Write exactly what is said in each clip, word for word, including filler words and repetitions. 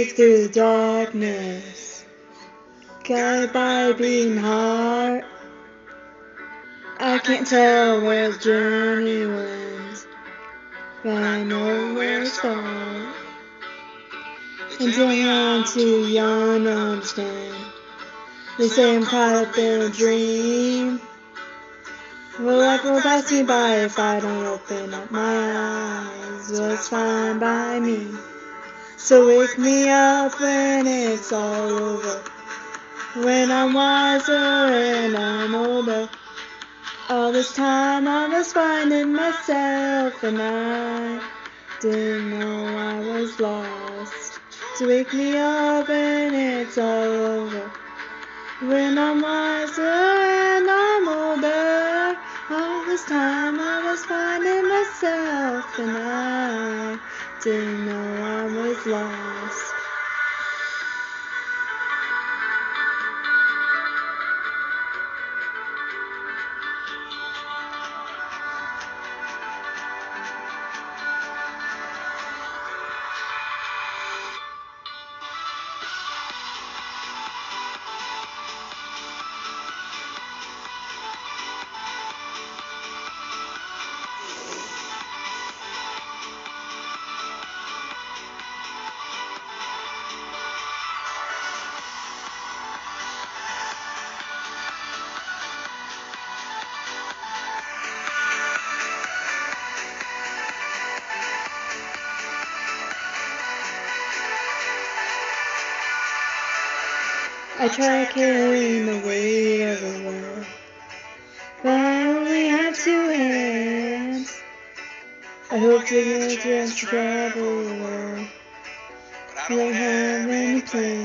break through the darkness, guided by a beating heart. I can't tell where the journey went, but I know where to start. Until I'm too young to understand. They say I'm caught up in a dream. Will life will pass me by if I don't open up my eyes? Well, it's fine by me. So wake me up when it's all over, when I'm wiser and I'm older. All this time I was finding myself and I didn't know I was lost. So wake me up when it's all over, when I'm wiser and I'm older. All this time I was finding myself and I didn't know I was lost. I try carrying the weight of the world, but I only have two hands. I hope to get a chance to travel the world, but I don't have any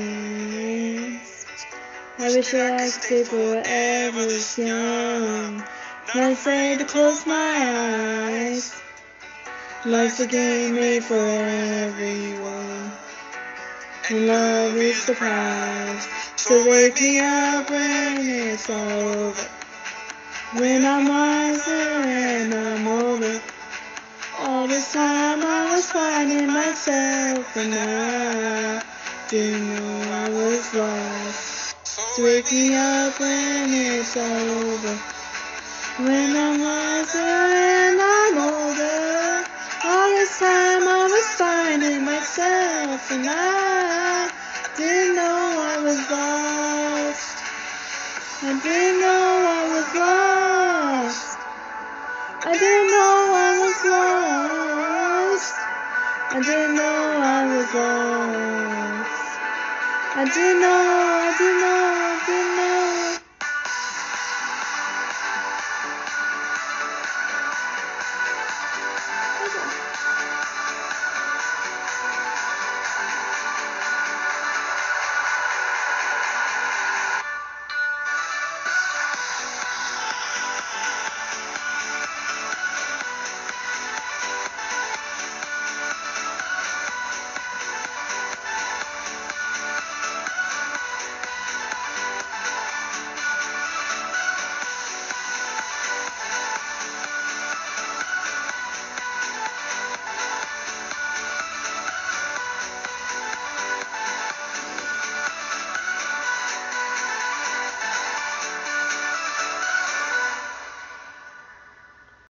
plans. I wish that I could stay forever this young, not afraid to close my eyes. Life's a game made for everyone, and love is the prize. So wake me up when it's all over, when I'm wiser and I'm older. All this time I was finding myself and I didn't know I was lost. So wake me up when it's all over, when I'm wiser and I'm older. All this time I was finding myself and I didn't know I was lost. I didn't know I was lost. I didn't know I was lost. I didn't know I was lost. I didn't know, I didn't know, I didn't know.